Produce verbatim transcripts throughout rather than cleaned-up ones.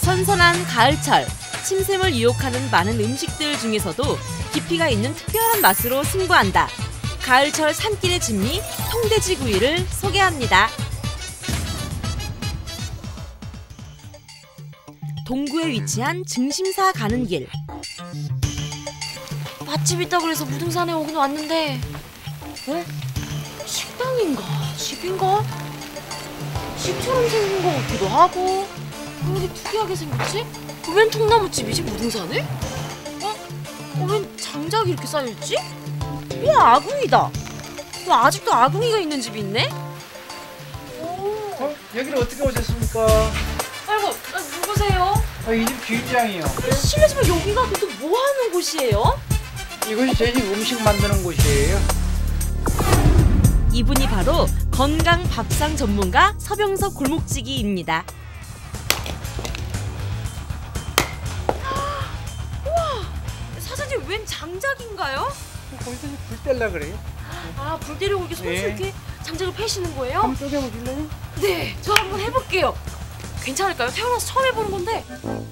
선선한 가을철, 침샘을 유혹하는 많은 음식들 중에서도 깊이가 있는 특별한 맛으로 승부한다. 가을철 산길의 진미, 통돼지구이를 소개합니다. 동구에 위치한 증심사 가는 길. 맛집 있다고 그래서 무등산에 오긴 왔는데 어? 식당인가? 집인가? 집처럼 생긴 것 같기도 하고 왜 이렇게 특이하게 생겼지? 웬 통나무집이지 무등산에? 어? 어, 웬 장작이 이렇게 쌓여있지? 와, 아궁이다! 또 아직도 아궁이가 있는 집이 있네? 오. 어? 여기는 어떻게 오셨습니까? 아이고, 아, 누구세요? 아, 이 집 주인장이요. 실례지만 여기가 또 뭐 하는 곳이에요? 이곳이 저희 집 음식 만드는 곳이에요. 이분이 바로 건강 밥상 전문가 서병석 골목지기입니다. 우와! 사장님 웬 장작인가요? 거기서 불 뗄라 그래요. 아, 불 때려고 이렇게 손수 네. 이렇게 장작을 패시는 거예요? 한번 쪼개보실래요? 네, 저 한번 해볼게요. 괜찮을까요? 태어나서 처음 해보는 건데.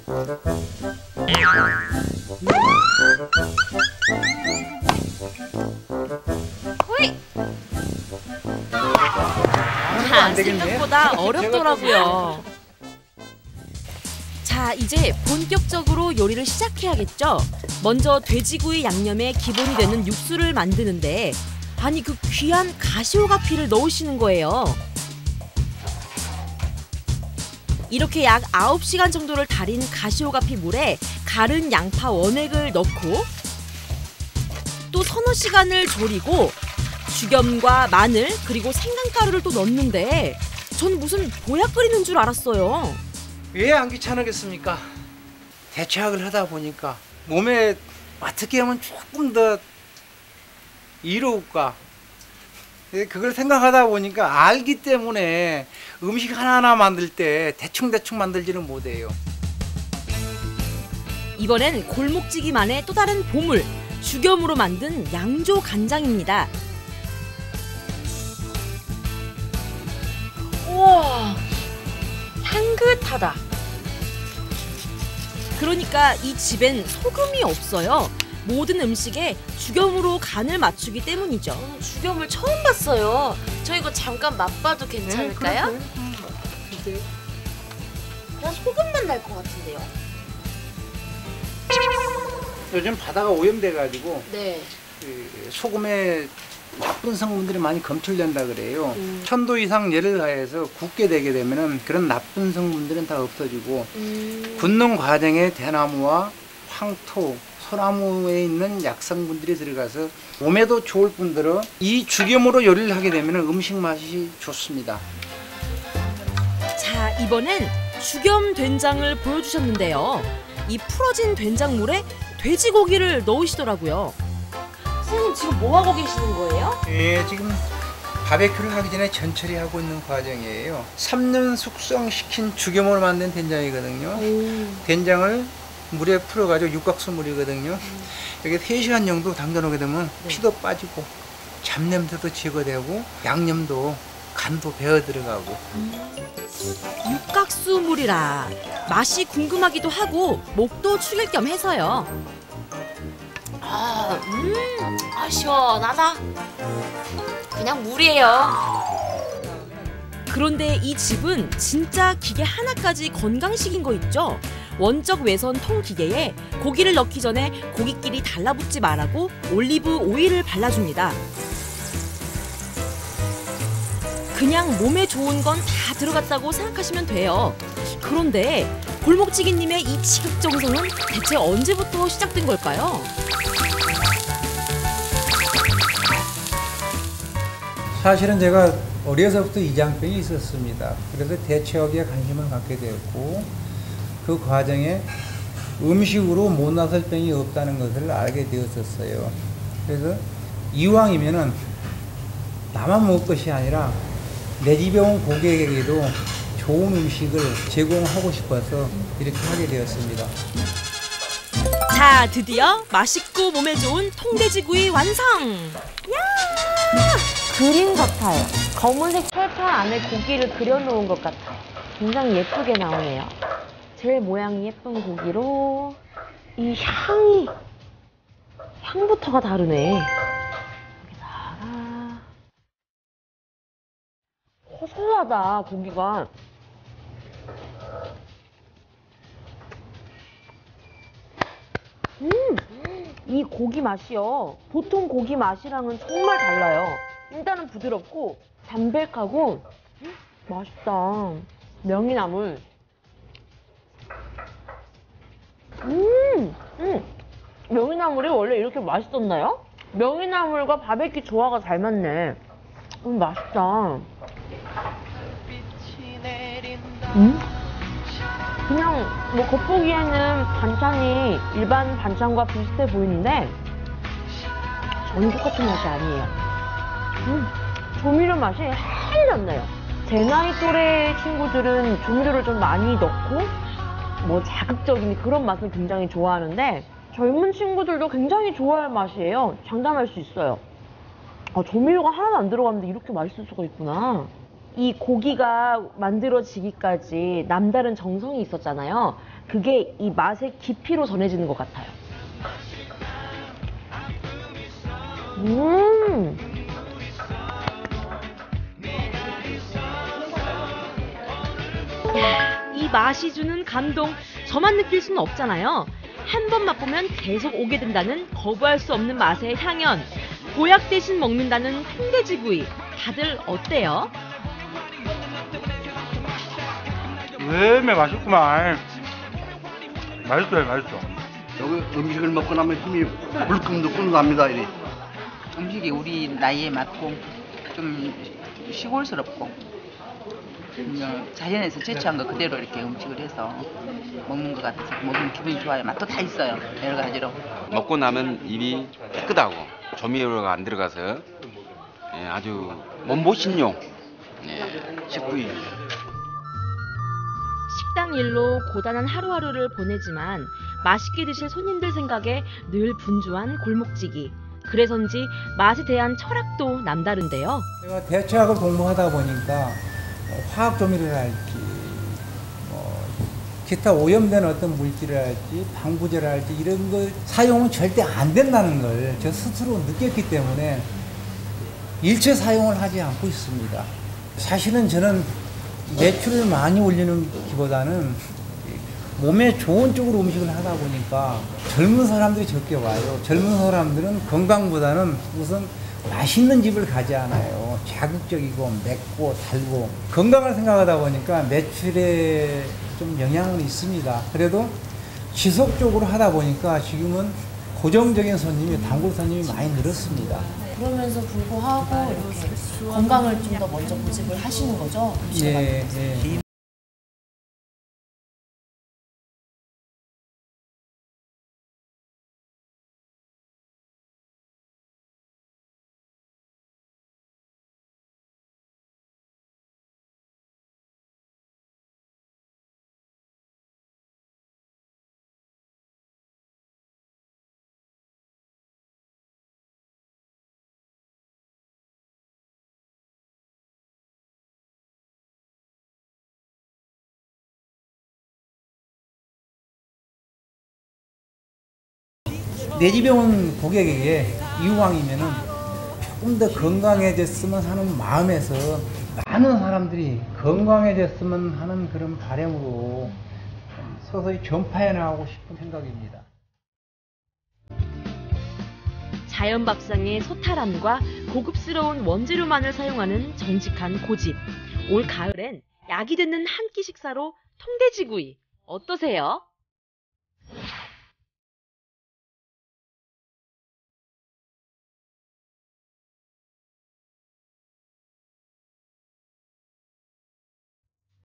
호이! 아, 생각보다 어렵더라고요. 자, 이제 본격적으로 요리를 시작해야겠죠? 먼저 돼지구이 양념의 기본이 되는 육수를 만드는데 아니 그 귀한 가시오가피를 넣으시는 거예요. 이렇게 약 아홉 시간 정도를 달인 가시오가피 물에 갈은 양파 원액을 넣고 또 서너 시간을 졸이고 죽염과 마늘 그리고 생강가루를 또 넣는데 전 무슨 보약 끓이는 줄 알았어요. 왜 안 귀찮으겠습니까? 대체학을 하다 보니까 몸에 어떻게 하면 조금 더 이로울까? 그걸 생각하다 보니까 알기 때문에 음식 하나하나 만들 때 대충대충 만들지는 못해요. 이번엔 골목지기만의 또 다른 보물, 죽염으로 만든 양조 간장입니다. 우와, 향긋하다. 그러니까 이 집엔 소금이 없어요. 모든 음식에 죽염으로 간을 맞추기 때문이죠. 저는 죽염을 처음 봤어요. 저 이거 잠깐 맛봐도 괜찮을까요? 네, 그냥 소금만 날 것 같은데요. 요즘 바다가 오염돼가지고 네. 그 소금에 나쁜 성분들이 많이 검출된다 그래요. 음. 천도 이상 열을 가해서 굳게 되게 되면은 그런 나쁜 성분들은 다 없어지고 음. 굳는 과정에 대나무와 황토, 소나무에 있는 약성분들이 들어가서 몸에도 좋을 뿐더러 이 죽염으로 요리를 하게 되면 음식 맛이 좋습니다. 자, 이번엔 죽염 된장을 보여주셨는데요. 이 풀어진 된장물에 돼지고기를 넣으시더라고요. 선생님 지금 뭐 하고 계시는 거예요? 예, 지금 바베큐를 하기 전에 전처리 하고 있는 과정이에요. 삼 년 숙성시킨 죽염으로 만든 된장이거든요. 오. 된장을 물에 풀어가지고 육각수 물이거든요. 음. 여기 세 시간 정도 담가놓게 되면 네. 피도 빠지고 잡냄새도 제거되고 양념도 간도 배어 들어가고. 육각수물이라 맛이 궁금하기도 하고 목도 축일 겸 해서요. 아, 음, 아 시원하다. 그냥 물이에요. 그런데 이 집은 진짜 기계 하나까지 건강식인 거 있죠? 원적 외선 통기계에 고기를 넣기 전에 고기끼리 달라붙지 말라고 올리브 오일을 발라줍니다. 그냥 몸에 좋은 건 다 들어갔다고 생각하시면 돼요. 그런데 골목지기님의 이 지극정성은 대체 언제부터 시작된 걸까요? 사실은 제가 어려서부터 이장병이 있었습니다. 그래서 대체학에 관심을 갖게 되었고 그 과정에 음식으로 못 나설 병이 없다는 것을 알게 되었었어요. 그래서 이왕이면은 나만 먹을 것이 아니라 내 집에 온 고객에게도 좋은 음식을 제공하고 싶어서 이렇게 하게 되었습니다. 자, 드디어 맛있고 몸에 좋은 통돼지구이 완성! 야! 그림 같아요. 검은색 철판 안에 고기를 그려놓은 것 같아요. 굉장히 예쁘게 나오네요. 제일 모양이 예쁜 고기로 이 향이 향부터가 다르네. 여기다가 고소하다 고기가. 음, 이 고기 맛이요. 보통 고기 맛이랑은 정말 달라요. 일단은 부드럽고 담백하고 음, 맛있다. 명이나물. 음, 음, 명이나물이 원래 이렇게 맛있었나요? 명이나물과 바베큐 조화가 잘 맞네. 음, 맛있다. 음? 그냥 뭐 겉보기에는 반찬이 일반 반찬과 비슷해 보이는데 전혀 똑같은 맛이 아니에요. 음, 조미료 맛이 살렸네요. 제 나이 또래 친구들은 조미료를 좀 많이 넣고 뭐 자극적인 그런 맛을 굉장히 좋아하는데 젊은 친구들도 굉장히 좋아할 맛이에요. 장담할 수 있어요. 아, 조미료가 하나도 안 들어갔는데 이렇게 맛있을 수가 있구나. 이 고기가 만들어지기까지 남다른 정성이 있었잖아요. 그게 이 맛의 깊이로 전해지는 것 같아요. 음. 이 맛이 주는 감동, 저만 느낄 수는 없잖아요. 한 번 맛보면 계속 오게 된다는 거부할 수 없는 맛의 향연. 보약 대신 먹는다는 흑돼지구이. 다들 어때요? 왜매 맛있구만. 맛있어요, 맛있어. 여기 음식을 먹고 나면 힘이 불끈불끈 납니다. 이리. 음식이 우리 나이에 맞고 좀 시골스럽고 그냥 자연에서 채취한 거 그대로 이렇게 음식을 해서 먹는 것 같아서 먹으면 기분이 좋아요. 맛도 다 있어요. 여러 가지로. 먹고 나면 입이 깨끗하고 조미료가 안 들어가서 예, 아주 몸보신용 예, 식구입니다. 식당 일로 고단한 하루하루를 보내지만 맛있게 드실 손님들 생각에 늘 분주한 골목지기. 그래서인지 맛에 대한 철학도 남다른데요. 제가 대체학을 공부하다 보니까 화학 조미료랄지 뭐 기타 오염된 어떤 물질이랄지 방부제랄지 이런 거 사용은 절대 안 된다는 걸 저 스스로 느꼈기 때문에 일체 사용을 하지 않고 있습니다. 사실은 저는 매출을 많이 올리는 기보다는 몸에 좋은 쪽으로 음식을 하다 보니까 젊은 사람들이 적게 와요. 젊은 사람들은 건강보다는 우선 맛있는 집을 가지 않아요. 자극적이고 맵고 달고 건강을 생각하다 보니까 매출에 좀 영향은 있습니다. 그래도 지속적으로 하다 보니까 지금은 고정적인 손님이 단골 손님이 많이 늘었습니다. 그러면서 불구하고 이렇게 건강을 좀 더 먼저 고집을 하시는 거죠? 예, 예. 내 집에 온 고객에게 이왕이면은 조금 더 건강해졌으면 하는 마음에서 많은 사람들이 건강해졌으면 하는 그런 바람으로 서서히 전파해 나가고 싶은 생각입니다. 자연밥상의 소탈함과 고급스러운 원재료만을 사용하는 정직한 고집. 올 가을엔 약이 듣는 한 끼 식사로 통돼지구이 어떠세요?